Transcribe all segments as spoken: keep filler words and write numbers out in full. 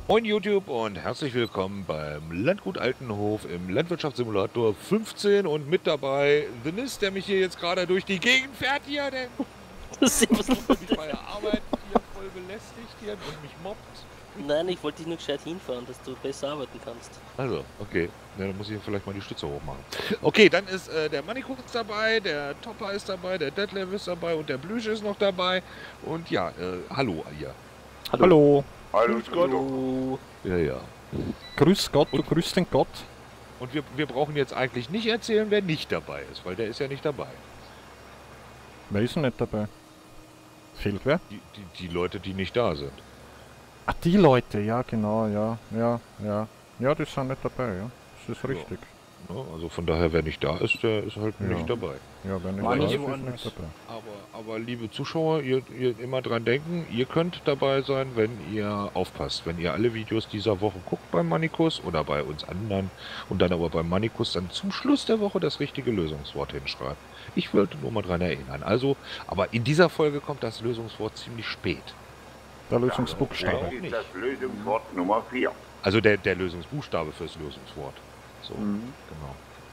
Moin YouTube und herzlich willkommen beim Landgut Altenhof im Landwirtschaftssimulator fünfzehn und mit dabei The Nis, der mich hier jetzt gerade durch die Gegend fährt hier, denn Das ist mich bei der Arbeit hier voll belästigt hier und mich mobbt. Nein, ich wollte dich nur gescheit hinfahren, dass du besser arbeiten kannst. Also, okay, ja, dann muss ich vielleicht mal die Stütze hochmachen. Okay, dann ist äh, der Mannikus dabei, der Topper ist dabei, der Detlef ist dabei und der Blüsch ist noch dabei und ja, äh, hallo ihr. Hallo. Hallo. Grüß Gott. Du, Ja, ja. Grüß Gott, du grüßt den Gott. Und wir, wir brauchen jetzt eigentlich nicht erzählen, wer nicht dabei ist, weil der ist ja nicht dabei. Wer ist denn nicht dabei? Fehlt wer? Die, die, die Leute, die nicht da sind. Ah, die Leute, ja genau, ja, ja, ja. Ja, die sind nicht dabei, ja. Das ist richtig. Ja, also von daher, wer nicht da ist, der ist halt Ja. nicht dabei. Ja, wer nicht Manche dabei ist, ist woanders. nicht dabei. Aber, aber liebe Zuschauer, ihr, ihr immer dran denken, ihr könnt dabei sein, wenn ihr aufpasst. Wenn ihr alle Videos dieser Woche guckt beim Mannikus oder bei uns anderen und dann aber beim Mannikus dann zum Schluss der Woche das richtige Lösungswort hinschreibt. Ich wollte nur mal dran erinnern. Also, aber in dieser Folge kommt das Lösungswort ziemlich spät. Der Lösungsbuchstabe. auch Das nicht. ist das Lösungswort Nummer vier. Also der, der Lösungsbuchstabe fürs Lösungswort. So, Mhm. genau.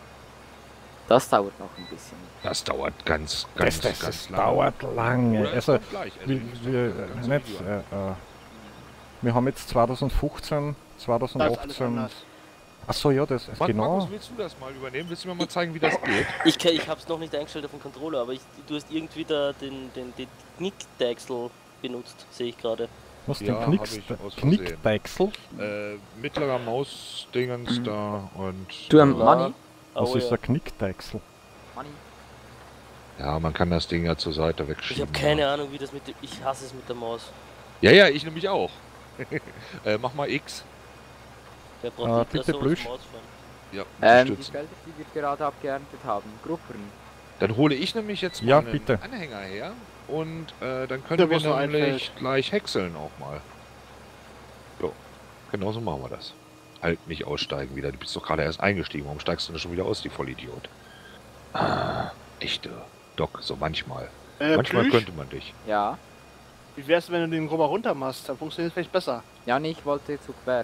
Das dauert noch ein bisschen. Das dauert ganz, ganz, Das, das, ganz das lange. dauert lange. Oder es Also, kommt gleich. Also wir, ihr müsst wir, doch das äh, ganze nicht, Video äh, äh, wir haben jetzt zwanzig fünfzehn, zwanzig achtzehn. Achso, ja, das ist Mar- genau. Markus, willst du das mal übernehmen? Willst du mir mal zeigen, wie das geht? ich, kann- ich hab's noch nicht eingestellt auf den Controller, aber ich, du hast irgendwie da den, den, den Knickdeichsel benutzt, sehe ich gerade. Was Ja, den hab Knicks, ich aus Versehen. Knickdeichsel? Äh, mittlerer Mausdingens Mhm. da und... Du, ähm, äh, Manni? Was Oh, ist ja. der Knickdeichsel? Manni? ja, man kann das Ding ja zur Seite Ich wegschieben. habe keine Ahnung, wie das mit dem. Ich hasse es mit der Maus. Ja, ja, ich nämlich auch. äh, mach mal X. Wer Ah, braucht bitte so Plüsch. Maus fahren? Ja, Ähm, die unterstützen. Felder, die wir gerade abgeerntet haben. Gruppen. Dann hole ich nämlich jetzt mal Ja, einen bitte. Anhänger her und äh, dann Da können wir muss noch nämlich gleich häckseln auch mal. So, genau so machen wir das. Halt nicht aussteigen wieder. Du bist doch gerade erst eingestiegen. Warum steigst du denn schon wieder aus, die Vollidiot? Ah, echte Doc, so manchmal. Äh, manchmal Plüsch, könnte man dich. Ja. wie wär's, wenn du den Grubber runter machst? Dann funktioniert es vielleicht besser. Ja, nee, ich wollte zu quer.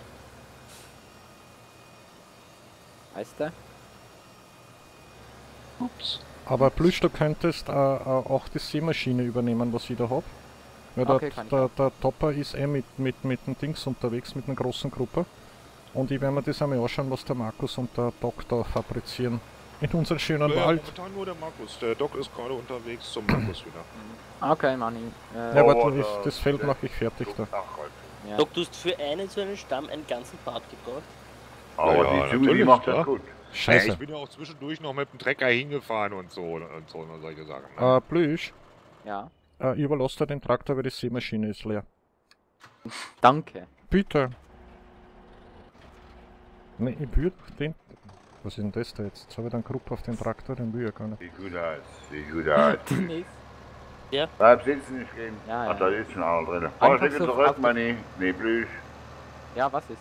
Weißt du? Ups. Aber Plüsch, du könntest äh, äh, auch die Seemaschine übernehmen, was ich da hab. Weil Okay, der, kann ich der, auch. der Topper ist eh mit, mit, mit dem Dings unterwegs, mit einer großen Gruppe. Und ich werde mir das einmal anschauen, was der Markus und der Doktor fabrizieren. In unserem schönen Ja, Wald. momentan nur der Markus. Der Doc ist gerade unterwegs zum Markus wieder. Okay, Manni. Äh, Ja, Oh, warte, da- ich, das Feld mache ich fertig da. ja. Doc, du hast für einen so einen Stamm einen ganzen Part gebraucht. Aber Ja, die Susi natürlich, macht klar. das gut. Ja, Scheiße. ich bin ja auch zwischendurch noch mit dem Trecker hingefahren und so und so und solche Sachen. Ne? Äh, Plüsch, Ja. äh, überlass dir den Traktor, weil die Seemaschine ist leer. Danke. Bitte. Ne, ich würde den... Was ist denn das da jetzt? Jetzt habe ich dann Gruppe auf den Traktor, den will ich gar nicht. Sieht gut aus. Sieht gut aus. Dennis. Bleib sitzen, nicht gehen. Ja, Ach, ja. da ist schon einer drin. Einfach Vorstecke so zurück, auf- Manni. Nee, Plüsch. Ja, was ist?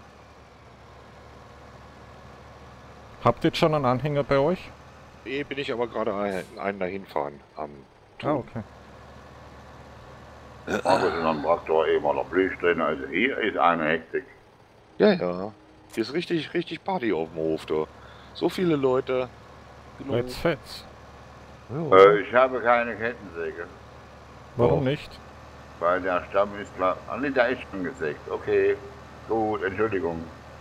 Habt ihr jetzt schon einen Anhänger bei euch? Nee, bin ich aber gerade ein, einen dahin fahren am Ah, okay. Aber ist in einem Traktor eh mal noch Plüsch drin. Also hier ist eine Hektik. Ja, ja. Hier ist richtig, richtig Party auf dem Hof, du. So viele Leute. Genau. Jetzt fett's. Ja. Äh, ich habe keine Kettensäge. Warum Oh. nicht? Weil der Stamm ist klar. Ah, nee, da ist schon gesägt. Okay. Gut, Entschuldigung.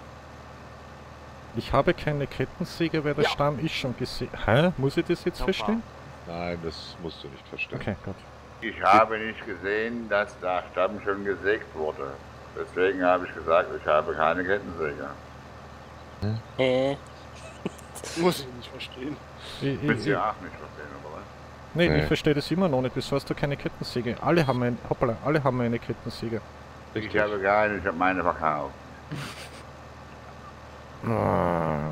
Ich habe keine Kettensäge, weil der Ja. Stamm ist schon gesehen. Hä? Muss ich das jetzt Nochmal. verstehen? Nein, das musst du nicht verstehen. Okay, gut. Ich habe nicht gesehen, dass der Stamm schon gesägt wurde. Deswegen habe ich gesagt, ich habe keine Kettensäge. Äh, Muss ich nicht verstehen. Ich, ich, Willst du ich, ja auch nicht verstehen, oder was? nee, Nee. ich verstehe das immer noch nicht. Wieso hast du keine Kettensäge? Alle haben ein, hoppala, alle haben eine Kettensäge. Ich habe keine, ich habe meine verkauft. Ah.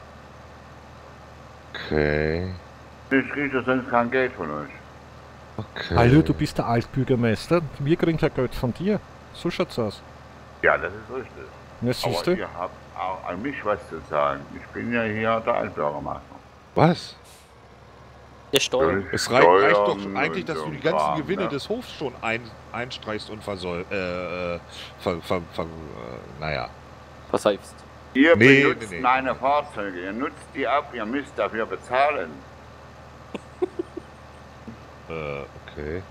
Okay. Ich kriege sonst kein Geld von euch. Okay. Hallo, du bist der Altbürgermeister. Wir kriegen ja Geld von dir. So schaut's aus. Ja, das ist richtig. Na, siehst Aber du? ihr habt auch an mich was zu sagen. Ich bin ja hier der Altbürgermeister. Was? Der Steuer. Es reicht, reicht doch Steuern eigentlich, und dass so du die ein ganzen Kram, Gewinne ne? des Hofs schon ein, einstreichst und versoll, äh, äh, ver, ver, ver, äh, naja. Versäufst. Ihr Nee, benutzt nee, nee. meine Fahrzeuge, ihr nutzt die ab, ihr müsst dafür bezahlen. Äh, okay.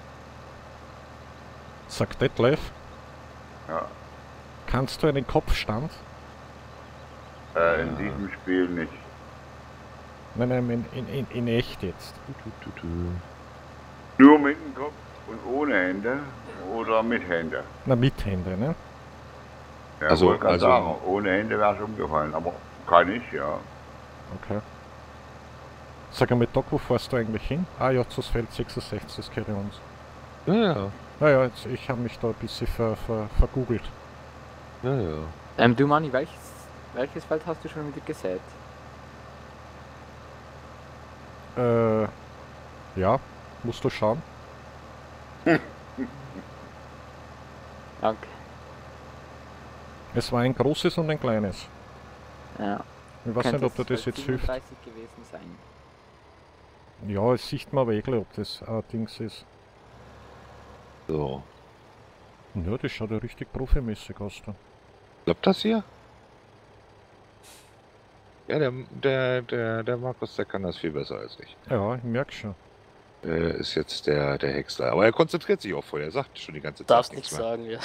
Sagt Detlef, Ja, kannst du einen Kopfstand? äh, in diesem Spiel nicht. Nein, nein, in, in, in, in echt jetzt. Tu, tu, tu. Nur mit dem Kopf und ohne Hände oder mit Hände. Na, mit Hände, ne? Ja, Also- wollte gerade also- sagen, ohne Hände wäre es umgefallen, aber kann ich, ja. Okay. Sag einmal, Doc, wo fährst du eigentlich hin? Ah ja, zu Feld sechsundsechzig, das gehört ja uns. Ja, ja, Naja, jetzt, ich habe mich da ein bisschen ver, ver, vergoogelt. ja, ja. Ähm, du Manni, welches, welches Feld hast du schon wieder gesät? Äh, ja, musst du schauen. Danke. Es war ein großes und ein kleines. Ja. Ich weiß nicht, ob dir das Feld jetzt hilft. siebenunddreißig gewesen sein. Ja, es sieht man wirklich, ob das ein Dings ist. So. Ja, das schaut ja richtig profimäßig aus da. Klappt das hier? Ja, der, der, der, der Markus, der kann das viel besser als ich. Ja, ich merke schon. Er ist jetzt der, der Hexler. Aber er konzentriert sich auch voll. Er sagt schon die ganze Zeit Darfst nichts nichts sagen, ja.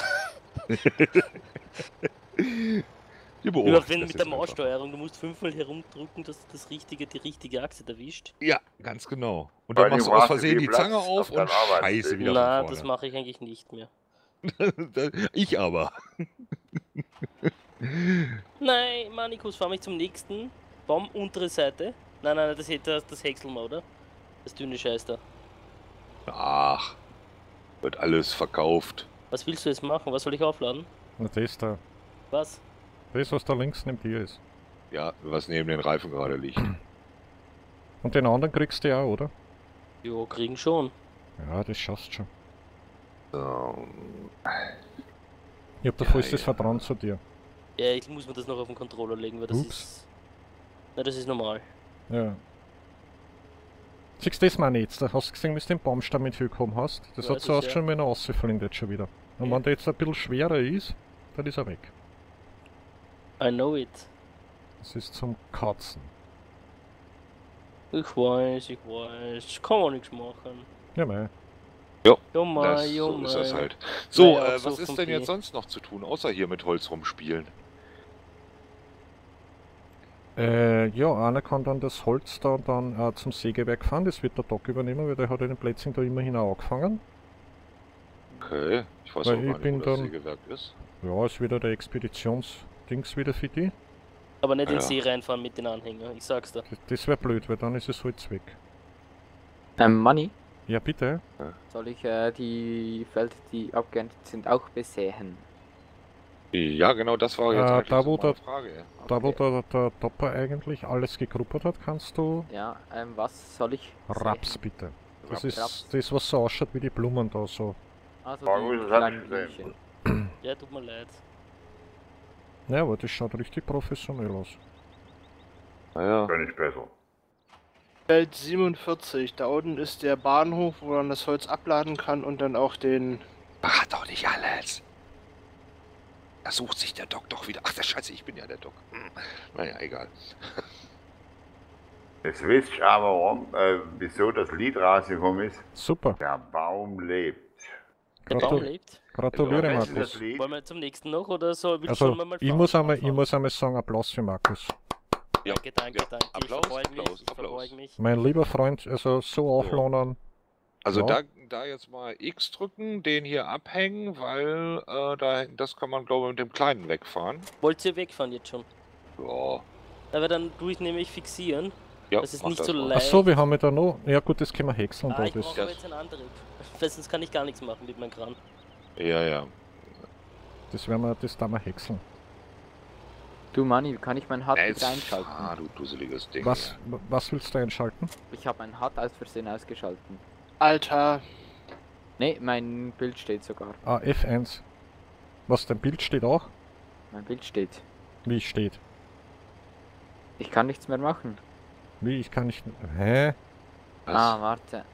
Die Über beobachten wenn das mit jetzt der einfach. Maussteuerung, du musst fünfmal herumdrücken, dass du das richtige, die richtige Achse erwischt. Ja, ganz genau. Und Weil dann du machst du aus brauchst Versehen viel die Zange Platz auf auf deinem und Arbeitsweg. scheiße wieder Na, von das vorne. mache ich eigentlich nicht mehr. Ich aber. Nein, Manikus, fahr mich zum nächsten. Baum, untere Seite. Nein, nein, das hätte das häckseln wir, oder? Das dünne Scheiß da. Ach, wird alles verkauft. Was willst du jetzt machen? Was soll ich aufladen? Na, das da. Was? Das, was da links neben dir ist. Ja, was neben den Reifen gerade liegt. Und den anderen kriegst du ja auch, oder? Jo, kriegen schon. Ja, das schaffst schon. So. Ich hab da Ja, vollstes ja. Vertrauen zu dir. Ja, ich muss mir das noch auf den Controller legen, weil das Ups. ist... Na, das ist normal. Ja. Siehst du das meine ich jetzt? Da hast du gesehen, wie du den Baumstamm mit gekommen hast? Das Ja, hat so das aus ja. schon, wenn er rausflindet schon wieder. Und Ja. wenn der jetzt ein bisschen schwerer ist, dann ist er weg. I know it. Das ist zum Katzen. Ich weiß, ich weiß. Kann man nichts machen. Ja, mei. Jo Das, mai, jo so ist das mai. halt. So, Naja, äh, so was ist vom denn jetzt Tee. sonst noch zu tun, außer hier mit Holz rumspielen? Äh, ja, einer kann dann das Holz da dann äh, zum Sägewerk fahren, das wird der Doc übernehmen, weil der hat ja den Plätzchen da immerhin auch angefangen. Okay, ich weiß Weil auch ich gar nicht, bin wo das dann- Sägewerk ist. Ja, ist wieder der Expeditionsdings wieder für die. Aber nicht in den Ja. See reinfahren mit den Anhängern, ich sag's dir. Das, das wäre blöd, weil dann ist das Holz weg. Ähm, Manni, Ja, bitte. soll ich äh, die Felder, die abgeerntet sind, auch besäen? Ja, genau, das war jetzt Äh, eigentlich da, so wo meine der- Frage. Da, wo der, der Topper eigentlich alles gegruppert hat, kannst du Ja, ähm, was soll ich Raps säen? bitte. Das Raps. ist Raps. das, was so ausschaut wie die Blumen da so. Also Oh, die gut, das hab kleinen ich gesehen. Blümchen. Ja, tut mir leid. Ja, aber das schaut richtig professionell aus. Naja, Kann ich besser. Feld siebenundvierzig, da unten ist der Bahnhof, wo man das Holz abladen kann und dann auch den... verrat doch nicht alles. Da sucht sich der Doc doch wieder. Ach, der Scheiße, ich bin ja der Doc. Hm. Naja, egal. Jetzt wisst ihr aber, warum, äh, wieso das Lied rausgekommen ist. Super. Der Baum lebt. Der Gratu Baum lebt. gratuliere, Kennst du Markus. das Lied? Wollen wir zum nächsten noch oder so? Willst Also, sollen wir mal ich fahren? muss, einmal, ich Fahren. muss einmal sagen, Applaus für Markus. Ja, Danke, danke, ja. danke. Applaus, ich verbeug mich, Applaus, ich Applaus. verbeug mich. Mein lieber Freund, also so auflohnen. Also Ja. da, da jetzt mal X drücken, den hier abhängen, weil äh, da, das kann man, glaube ich, mit dem Kleinen wegfahren. Wollt ihr wegfahren jetzt schon? Ja, Aber dann tue ich nämlich fixieren. ja Das ist mach nicht so mal. leicht. Achso, wir haben ja da noch. Ja gut, das können wir häckseln Ah, da. ich Das. brauche aber jetzt einen Antrieb. Weil sonst kann ich gar nichts machen mit meinem Kran. Ja, ja. Das werden wir, das da mal häckseln. Du Manni, kann ich mein H U D Ja, wieder jetzt einschalten? fahr, du dusseliges Ding. Was, was willst du einschalten? Ich habe mein H U D aus Versehen ausgeschalten. Alter, Ne, mein Bild steht sogar. Ah, F eins. Was, dein Bild steht auch? Mein Bild steht. Wie steht? Ich kann nichts mehr machen. Wie, ich kann nicht... Hä? Was? Ah, warte.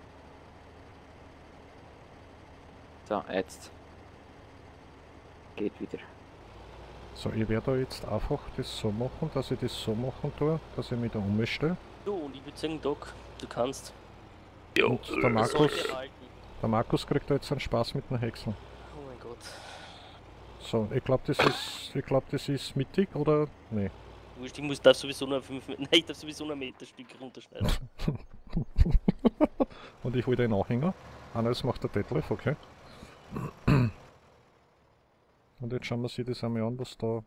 So, jetzt. Geht wieder. So, ich werde da jetzt einfach das so machen, dass ich das so machen tue, dass ich mich da umstelle. Du, und ich würde sagen, Doc, du kannst. Jo, Und der Das Markus, sollte halten. der Markus kriegt da jetzt einen Spaß mit den Häckseln. Oh mein Gott. So, ich glaube das ist, ich glaube das ist mittig, oder? Nee. Wurscht, ich muss, darf sowieso noch fünf Meter, nein, ich darf sowieso noch ein Meterstück runterschneiden. Und ich hole den Anhänger. Ah, nein, das macht der Detlef, okay. Und jetzt schauen wir sich das einmal an, was da...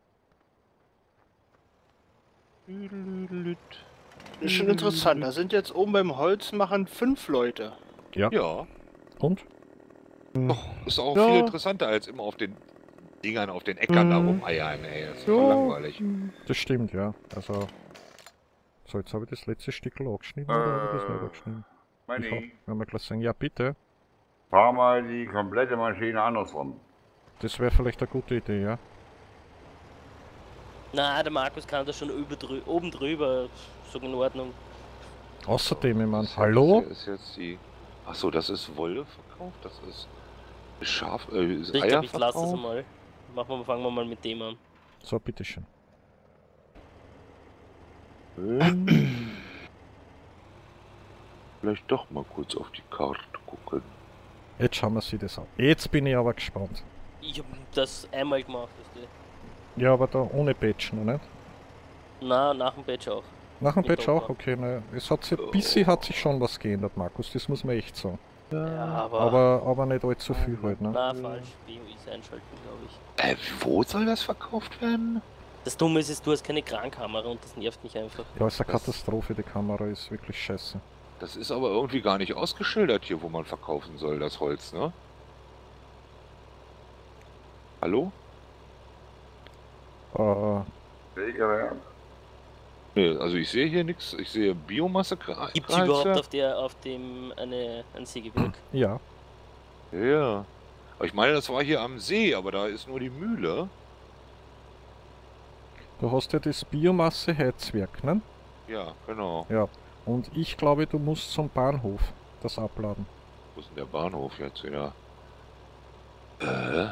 Das ist schon interessant. Da sind jetzt oben beim Holzmachen fünf Leute. Ja. Ja, Und? doch, ist auch Ja. viel interessanter als immer auf den Dingern, auf den Äckern da Mhm. rumeiern, ey. Das ist Ja. voll langweilig. Das stimmt, ja. Also... So, jetzt habe ich das letzte Stück angeschnitten, oder habe ich das nicht Äh, angeschnitten? Ich Manni, hab, wenn wir gleich sagen, ja bitte. fahr mal die komplette Maschine andersrum. Das wäre vielleicht eine gute Idee, ja. Na, der Markus kann das schon über, drü oben drüber, so in Ordnung. Außerdem, ich meine, Das hallo? hier ist jetzt die. Achso, das ist Wolle verkauft, das ist Schaf, äh, ist Ich Eier glaube, ich lasse das verkauft. einmal. Machen wir, fangen wir mal mit dem an. So, bitteschön. Ähm, Vielleicht doch mal kurz auf die Karte gucken. Jetzt schauen wir sie das an. Jetzt bin ich aber gespannt. Ich habe das einmal gemacht, weißt Ja, aber da ohne Patch noch nicht. du. Na, nach dem Patch auch. Nach dem Mit Patch auch? Docker. Okay, ne. Es hat sich, ein bisschen hat sich schon was geändert, Markus, das muss man echt sagen. Ja, aber. Aber, aber nicht allzu viel halt, ne? Na, falsch. B O Is einschalten, glaube ich. Äh, wo soll das verkauft werden? Das Dumme ist, ist, du hast keine Krankamera und das nervt mich einfach. Ja, ist eine Das- Katastrophe, die Kamera ist wirklich scheiße. Das ist aber irgendwie gar nicht ausgeschildert hier, wo man verkaufen soll, das Holz, ne? Hallo? Äh, Sägewerk. Nee, also ich sehe hier nichts. Ich sehe Biomasse. Gibt es überhaupt auf der auf dem eine ein Sägewerk? ja. Ja. Aber ich meine, das war hier am See, aber da ist nur die Mühle. Du hast ja das Biomasse-Heizwerk, ne? Ja, genau. Ja. Und ich glaube, du musst zum Bahnhof das abladen. Wo ist denn der Bahnhof jetzt wieder? Äh?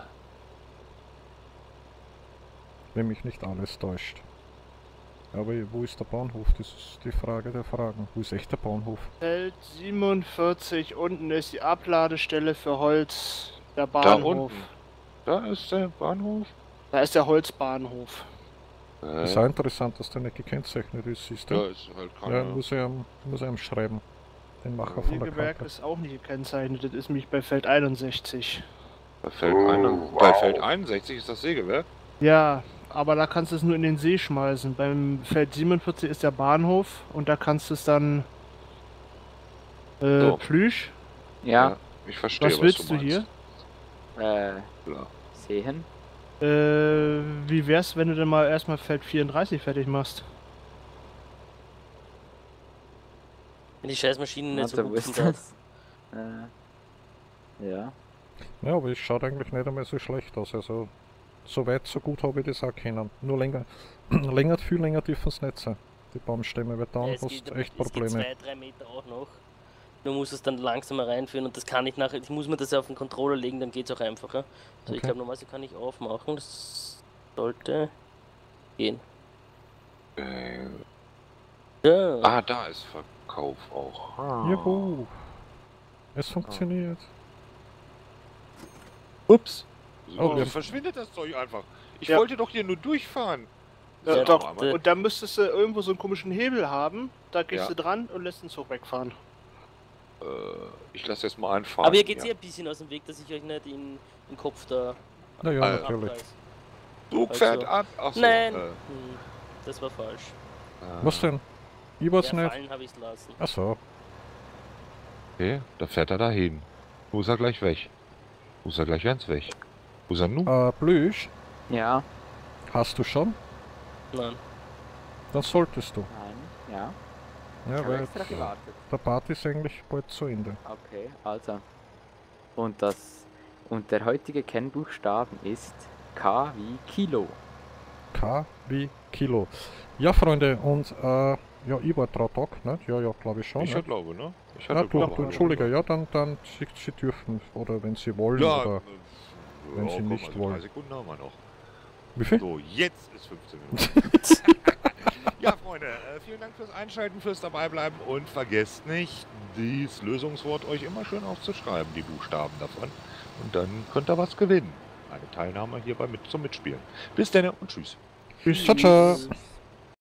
Wenn mich nicht alles täuscht. Aber wo ist der Bahnhof? Das ist die Frage der Fragen. Wo ist echt der Bahnhof? Feld siebenundvierzig, unten ist die Abladestelle für Holz. Der Da Bahnhof. unten. Da ist der Bahnhof. Da ist der Holzbahnhof. Äh? Ist auch interessant, dass der nicht gekennzeichnet ist, siehst du? Ja, ist halt Ja, keine. muss er muss er ihm schreiben. Den Macher von der Sägewerk Karte. ist auch nicht gekennzeichnet, das ist nämlich bei Feld einundsechzig. Bei Feld, Oh, ein, wow. bei Feld einundsechzig ist das Sägewerk. Ja, aber da kannst du es nur in den See schmeißen. Beim Feld siebenundvierzig ist der Bahnhof und da kannst du es dann äh, So. Plüsch. Ja, Ich verstehe, Was was, willst du du hier? meinst. äh, Ja. sehen. Äh, wie wär's, wenn du dann mal erstmal Feld vierunddreißig fertig machst? Wenn die Scheißmaschine nicht so Warte, wo hupfen ist darf. das? Äh, ja. Ja, aber es schaut eigentlich nicht einmal so schlecht aus. Also, so weit, so gut habe ich das auch kennen. Nur länger, länger, viel länger dürfen es nicht sein. Die Baumstämme, weil dann Ja, es hast geht- du echt Es geht Probleme. zwei, drei Meter auch noch. Du musst es dann langsamer reinführen und das kann ich nachher, ich muss mir das auf den Controller legen, dann geht es auch einfacher. Also ich Okay. glaube normalerweise kann ich aufmachen, das sollte gehen. Äh, Ja. ah, da ist Verkauf auch. Ah. Juhu! Es funktioniert. Ups. So, Oh, dann ja. verschwindet das Zeug einfach. Ich Ja. wollte doch hier nur durchfahren. Ja, Ja, doch. aber- Und dann müsstest du irgendwo so einen komischen Hebel haben, da gehst Ja. du dran und lässt den Zug wegfahren. Äh, ich lasse jetzt mal einfahren. Aber ihr geht ja. hier ein bisschen aus dem Weg, dass ich euch nicht in den Kopf da Na ja, Ah, natürlich. abreiß. Zug fährt Also- ab. Achso, Nein, Äh, hm, das war falsch. äh, Was denn? Ich weiß Ja, nicht. fallen habe ich es lassen. Achso. Okay, da fährt er dahin. Wo ist er gleich weg? Wo ist er gleich ganz weg? Wo ist er nun? Äh, Blüsch, Ja, hast du schon? Nein. Dann solltest du. nein, ja. Ja, Ich habe weil extra gewartet. der Part ist eigentlich bald zu Ende. Okay, also. Und das. Und der heutige Kennbuchstaben ist K wie Kilo. K wie Kilo. Ja, Freunde, und äh, Ja, ich war dran Tag, ne? Ja, ja, glaube ich schon. Ich ne? glaube, ne? Ich Ja, hatte, du, glaube du, ich, Entschuldige, ja, dann, dann sie, sie dürfen, oder wenn sie wollen, Ja, oder äh, wenn ja, Sie komm, nicht also wollen. drei Sekunden haben wir noch. wie viel? So, jetzt ist fünfzehn Minuten. Ja, Freunde, äh, vielen Dank fürs Einschalten, fürs Dabeibleiben und vergesst nicht, dieses Lösungswort euch immer schön aufzuschreiben, die Buchstaben davon. Und dann könnt ihr was gewinnen. Eine Teilnahme hierbei mit zum Mitspielen. Bis dann und tschüss. Tschüss. Ciao, ciao.